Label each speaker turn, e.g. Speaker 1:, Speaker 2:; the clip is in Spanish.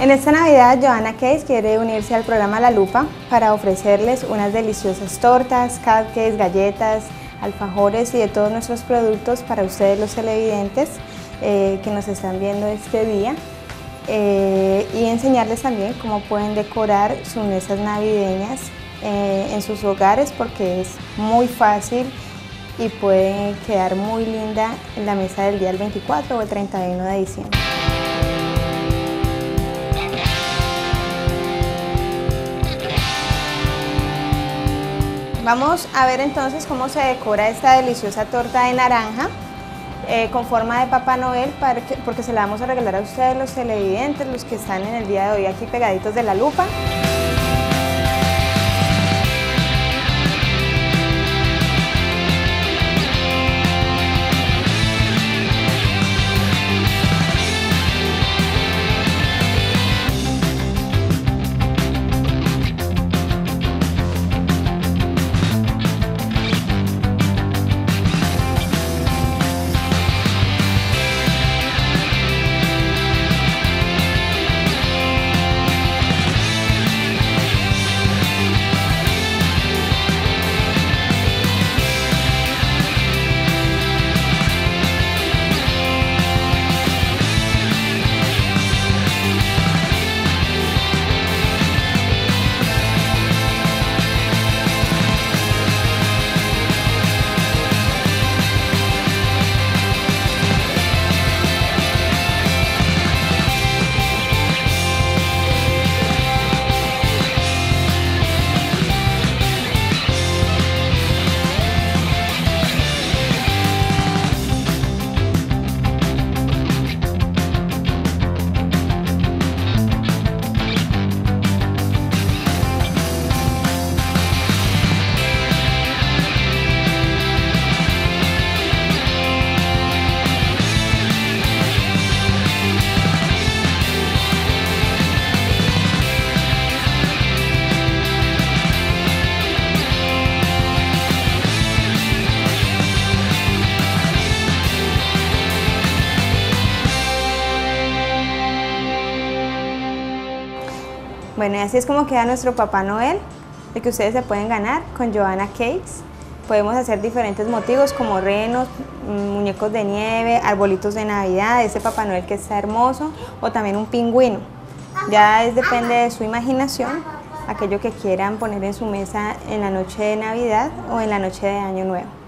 Speaker 1: En esta Navidad, Johanna Cakes quiere unirse al programa La Lupa para ofrecerles unas deliciosas tortas, cupcakes, galletas, alfajores y de todos nuestros productos para ustedes los televidentes que nos están viendo este día y enseñarles también cómo pueden decorar sus mesas navideñas en sus hogares, porque es muy fácil y puede quedar muy linda en la mesa del día del 24 o el 31 de diciembre. Vamos a ver entonces cómo se decora esta deliciosa torta de naranja con forma de Papá Noel, porque se la vamos a regalar a ustedes los televidentes, los que están en el día de hoy aquí pegaditos de La Lupa. Bueno, y así es como queda nuestro Papá Noel, el que ustedes se pueden ganar con Johanna Cakes. Podemos hacer diferentes motivos como renos, muñecos de nieve, arbolitos de Navidad, ese Papá Noel que está hermoso, o también un pingüino. Ya depende de su imaginación, aquello que quieran poner en su mesa en la noche de Navidad o en la noche de Año Nuevo.